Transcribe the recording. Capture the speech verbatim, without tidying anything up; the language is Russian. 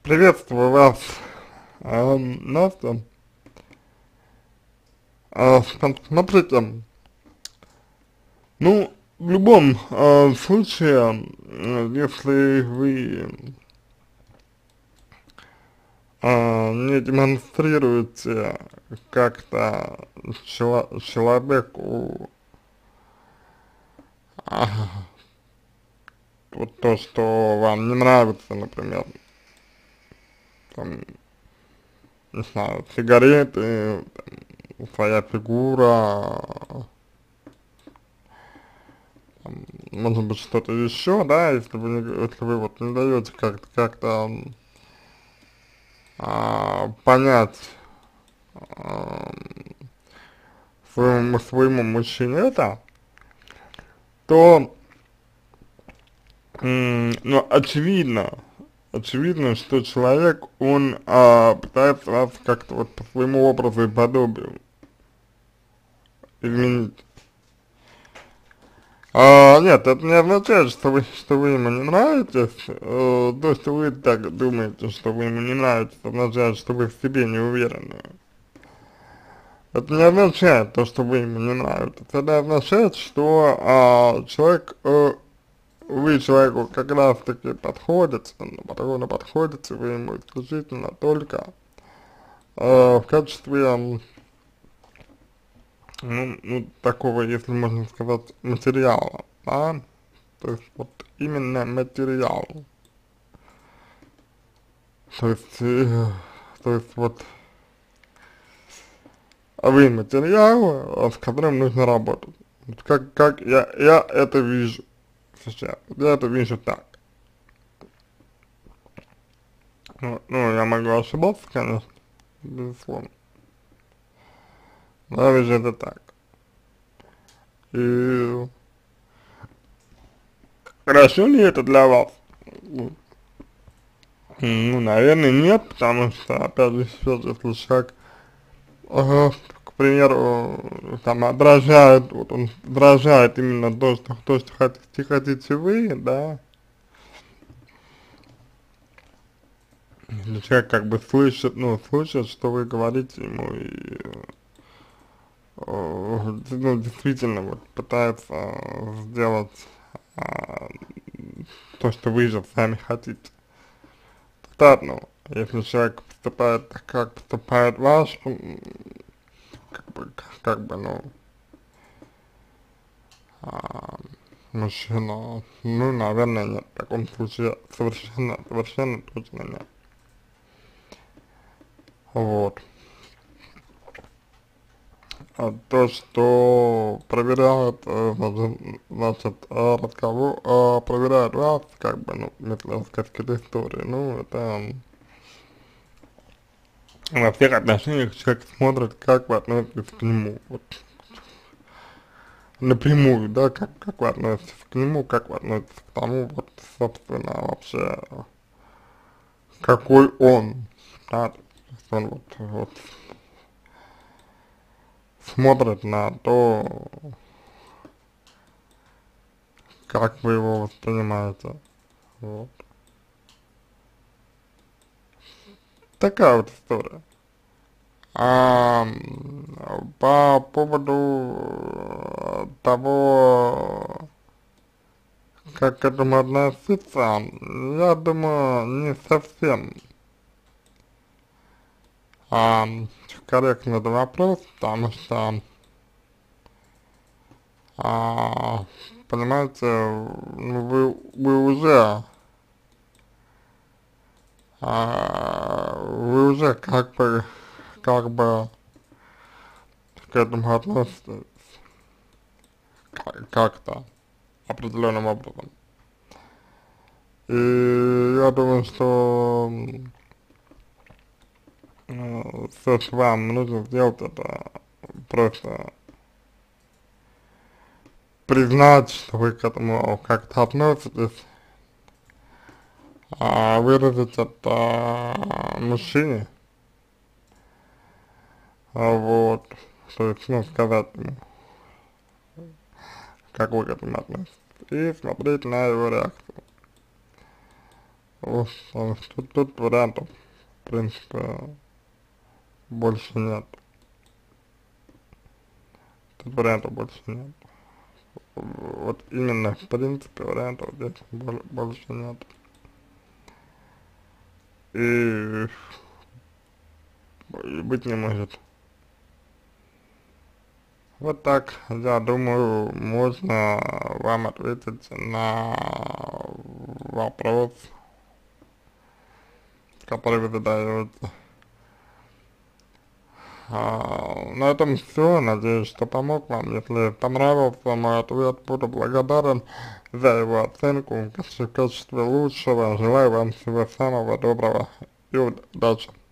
Приветствую вас, а, Настя. А, см- смотрите, ну, в любом а, случае, м, если вы а, не демонстрируете как-то чело- человеку а, вот то, что вам не нравится, например, там, не знаю, сигареты, там, своя фигура, может быть, что-то еще, да, если вы, не, если вы вот не даете как-то как-то а, понять а, своему, своему мужчине это, то, м, ну, очевидно, очевидно, что человек, он а, пытается вас как-то вот по своему образу и подобию изменить. А, нет, это не означает, что вы, что вы ему не нравитесь. Э, то, что вы так думаете, что вы ему не нравитесь, означает, что вы в себе не уверены. Это не означает то, что вы ему не нравитесь. Это означает, что а, человек, э, вы человеку как раз таки подходите, подходите, подходите вы ему исключительно только э, в качестве, м, ну, ну, такого, если можно сказать, материала, да, то есть вот именно материал. То есть, э, то есть вот вы материал, э, с которым нужно работать. Вот как, как я, я это вижу сейчас. Я это вижу так. Ну, ну, я могу ошибаться, конечно, безусловно. Но я вижу это так. И хорошо ли это для вас? Ну, ну, наверное, нет, потому что, опять же, сейчас, если человек, ага, к примеру, там, отражает, вот он отражает именно то, что, то, что хотите, хотите вы, да, если человек как бы слышит, ну, слышит, что вы говорите ему, и, э, ну, действительно, вот, пытается э, сделать а, то, что вы же сами хотите. Так, ну, если человек поступает так, как поступает ваш, м, как бы, как, как бы, ну, а, мужчина, ну, наверное, нет, в таком случае совершенно, совершенно точно нет. Вот. А то, что проверяют, э, значит, значит, э, разговор, э, проверяют вас, как бы, ну, медицинской какой-то истории, ну, это во всех отношениях человек смотрит, как вы относитесь к нему, вот, напрямую, да, как, как вы относитесь к нему, как вы относитесь к тому, вот, собственно, вообще, какой он, да, то есть он вот, вот смотрит на то, как вы его воспринимаете, вот. Такая вот история. А, м, по поводу э, того, как к этому относиться, я думаю, не совсем а, корректный этот вопрос, потому что, а, понимаете, ну, вы, вы уже, а, вы уже как бы, как бы к этому относитесь как-то определенным образом. И я думаю, что э, все, что вам нужно сделать, это просто признать, что вы к этому как-то относитесь, а выразить это мужчине, а вот, то есть, ну, сказать ему, как вы к этому относитесь, и смотреть на его реакцию. Вот, а тут, тут вариантов, в принципе, больше нет. Тут вариантов больше нет. Вот именно, в принципе, вариантов здесь боль, больше нет. И, и быть не может. Вот так, я думаю, можно вам ответить на вопрос, который вы задаете. А, на этом все. Надеюсь, что помог вам. Если понравился мой ответ, буду благодарен за его оценку в качестве лучшего. Желаю вам всего самого доброго и удачи.